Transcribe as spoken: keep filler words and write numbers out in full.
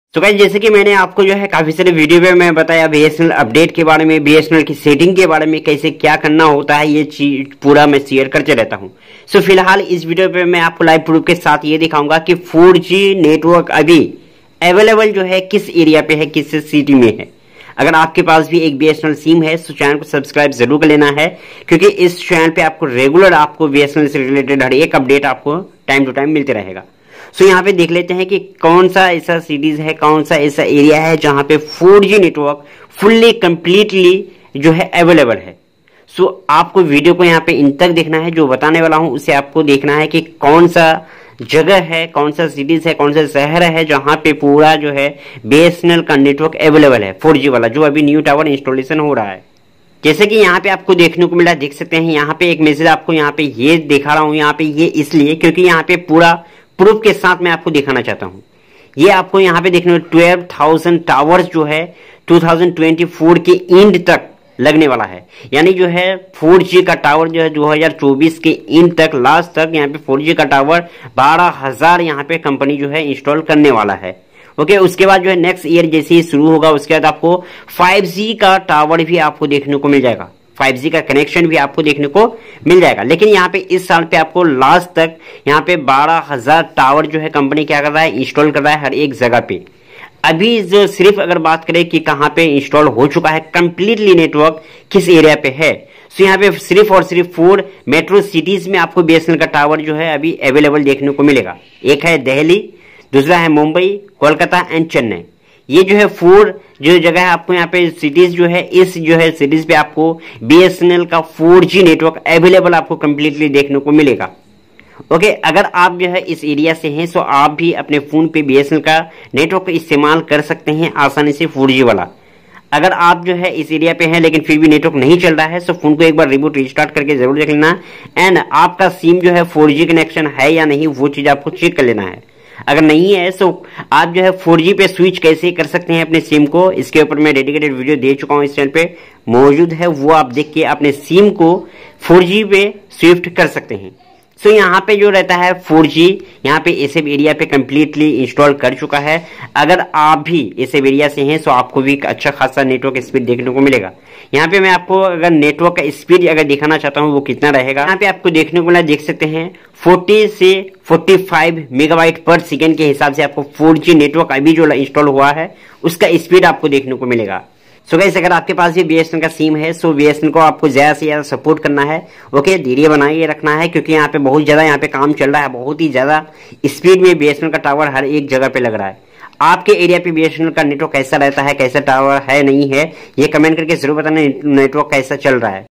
तो गाइस जैसे कि मैंने आपको जो है काफी सारे वीडियो में मैं बताया बीएसएनएल अपडेट के बारे में, बीएसएनएल की सेटिंग के बारे में, कैसे क्या करना होता है, ये चीज पूरा मैं शेयर करते रहता हूं। सो फिलहाल इस वीडियो पे मैं आपको लाइव प्रूफ के साथ ये दिखाऊंगा कि फोर जी नेटवर्क अभी अवेलेबल जो है किस एरिया पे है, किस सिटी में है। अगर आपके पास भी एक बीएसएनएल सिम है तो चैनल को सब्सक्राइब जरूर कर लेना है, क्योंकि इस चैनल पे आपको रेगुलर आपको बीएसएनएल से रिलेटेड हर एक अपडेट आपको टाइम टू टाइम मिलते रहेगा। सो so, यहाँ पे देख लेते हैं कि कौन सा ऐसा सिटीज है, कौन सा ऐसा एरिया है जहां पे four G network fully completely जो है अवेलेबल है। सो so, आपको वीडियो को यहाँ पे इन तक देखना है, जो बताने वाला हूं उसे आपको देखना है कि कौन सा जगह है, कौन सा सिटीज है, कौन सा शहर है जहां पे पूरा जो है बीएसएनएल का नेटवर्क अवेलेबल है फोर जी वाला, जो अभी न्यू टावर इंस्टॉलेशन हो रहा है। जैसे कि यहाँ पे आपको देखने को मिला, देख सकते हैं यहाँ पे एक मैसेज आपको यहाँ पे ये दिखा रहा हूँ, यहाँ पे ये इसलिए क्योंकि यहाँ पे पूरा प्रूफ के साथ मैं आपको दिखाना चाहता हूँ। ये आपको यहाँ पे देखने में ट्वेल्व थाउजेंड टावर्स जो है टू थाउजेंड ट्वेंटी फोर के एंड तक लगने वाला है। यानी जो है फोर जी का टावर जो है दो हज़ार चौबीस के एंड तक, लास्ट तक यहाँ पे फोर जी का टावर बारह हजार यहाँ पे कंपनी जो है इंस्टॉल करने वाला है। ओके, उसके बाद जो है नेक्स्ट ईयर जैसे ही शुरू होगा उसके बाद आपको फाइव जी का टावर भी आपको देखने को मिल जाएगा, फाइव जी का कनेक्शन भी आपको देखने को मिल जाएगा। लेकिन यहाँ पे इस साल पे आपको लास्ट तक यहाँ पे बारह हजार टावर जो है कंपनी क्या कर रहा है, इंस्टॉल कर रहा है हर एक जगह पे। अभी जो सिर्फ अगर बात करें कि कहाँ पे इंस्टॉल हो चुका है कंप्लीटली नेटवर्क, किस एरिया पे है, तो यहाँ पे सिर्फ और सिर्फ फोर मेट्रो सिटीज में आपको बीएसएनएल का टावर जो है अभी अवेलेबल देखने को मिलेगा। एक है दिल्ली, दूसरा है मुंबई, कोलकाता एंड चेन्नई। ये जो है फोर जो जगह है आपको यहाँ पे सिटीज जो है, इस जो है सिटीज पे आपको बीएसएनएल का फोर जी नेटवर्क अवेलेबल आपको कंप्लीटली देखने को मिलेगा। ओके, अगर आप जो है इस एरिया से हैं तो आप भी अपने फोन पे बीएसएनएल का नेटवर्क इस्तेमाल कर सकते हैं आसानी से, फोर जी वाला। अगर आप जो है इस एरिया पे हैं लेकिन फिर भी नेटवर्क नहीं चल रहा है तो फोन को एक बार रिबूट रिस्टार्ट करके जरूर देख लेना, एंड आपका सिम जो है फोर जी कनेक्शन है या नहीं वो चीज आपको चेक कर लेना है। अगर नहीं है तो आप जो है फोर जी पे स्विच कैसे कर सकते हैं अपने सिम को, इसके ऊपर मैं डेडिकेटेड वीडियो दे चुका हूं, इस चैनल पे मौजूद है, वो आप देख के अपने सिम को फोर जी पे स्विफ्ट कर सकते हैं। सो so, यहाँ पे जो रहता है फोर जी यहाँ पे एसएब एरिया पे कंप्लीटली इंस्टॉल कर चुका है। अगर आप भी एसएब एरिया से हैं तो आपको भी अच्छा खासा नेटवर्क स्पीड देखने को मिलेगा। यहाँ पे मैं आपको अगर नेटवर्क का स्पीड अगर दिखाना चाहता हूँ वो कितना रहेगा, यहाँ पे आपको देखने को मिला, देख सकते हैं चालीस से पैंतालीस मेगाबाइट पर सेकेंड के हिसाब से आपको फोर जी नेटवर्क अभी जो इंस्टॉल हुआ है उसका स्पीड आपको देखने को मिलेगा। सो गाइस अगर आपके पास भी बीएसएनएल का सिम है सो बीएसएनएल को आपको ज्यादा से ज्यादा सपोर्ट करना है। ओके, धीरे बनाए रखना है क्योंकि यहाँ पे बहुत ज्यादा यहाँ पे काम चल रहा है, बहुत ही ज्यादा स्पीड में बीएसएनएल का टावर हर एक जगह पे लग रहा है। आपके एरिया पे बीएसएनएल का नेटवर्क कैसा रहता है, कैसा टावर है नहीं है, ये कमेंट करके जरूर बताना नेटवर्क कैसा चल रहा है।